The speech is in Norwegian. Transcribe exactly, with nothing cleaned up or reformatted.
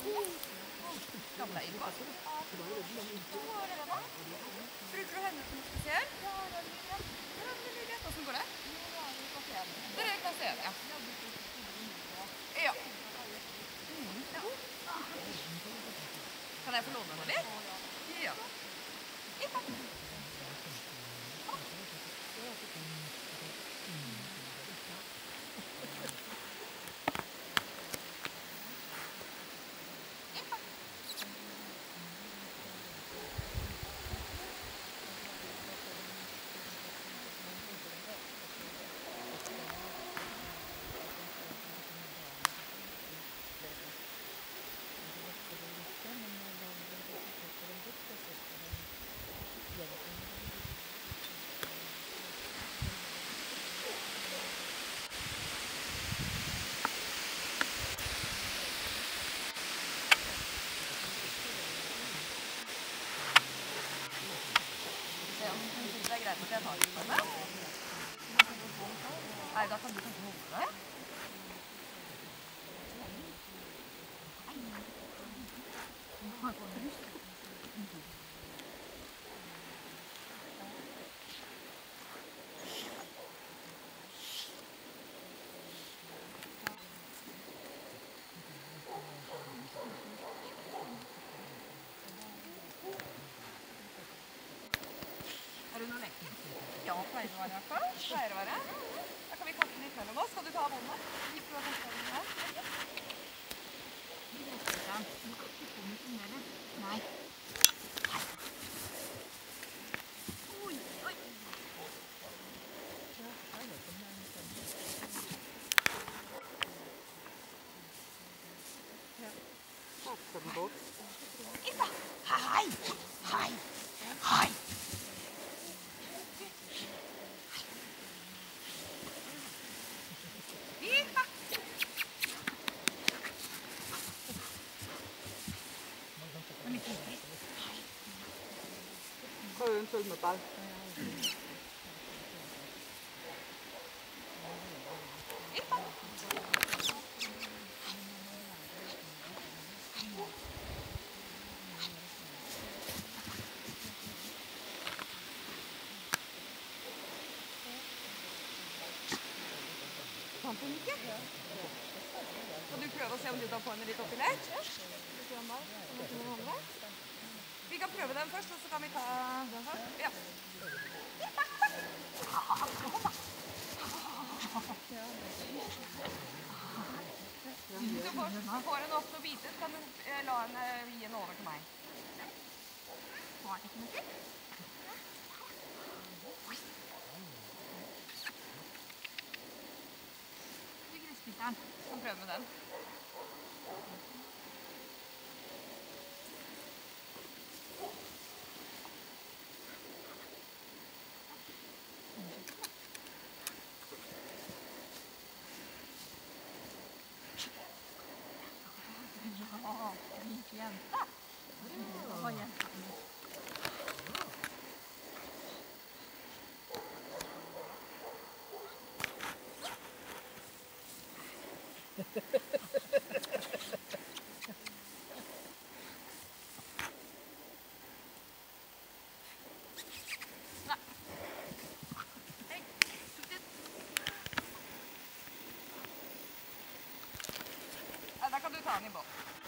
Gamle Eikås. Hvor er det da? Bruker du henne til noe spesielt? Ja, det er Lille. Det er Lille. Hvordan går det? Det er klasse én, ja. Ja. Mm, ja. Kan jeg få låne henne litt? Ja. Ikke. Det er greit at jeg tar litt på det. Nei, da kan du kanskje holde det. Er du noe lekker? Ja, pleier det å være i hvert fall. Pleier det å være. Da kan vi kaste litt mellom oss. Skal du ta båndet? Vi prøver å kaste den her. Du kan ikke få noe mer. Nei. Oi, oi. Issa! Hei! Hei! Hei! Prøv eventuelt med ball. Kan den ikke? Skal du prøve å se om du kan få henne litt oppi lett? Vi kan prøve den først, og så kan vi ta den først. Ja. Du får, du får henne opp til å bite, så kan du la henne gi henne over til meg. Har den ikke noe? Du gressbitteren. Du kan prøve med den. Ja, lik jente. Bra jente. Nei. Hei, tok det. Ja, da kan du ta den i bånd.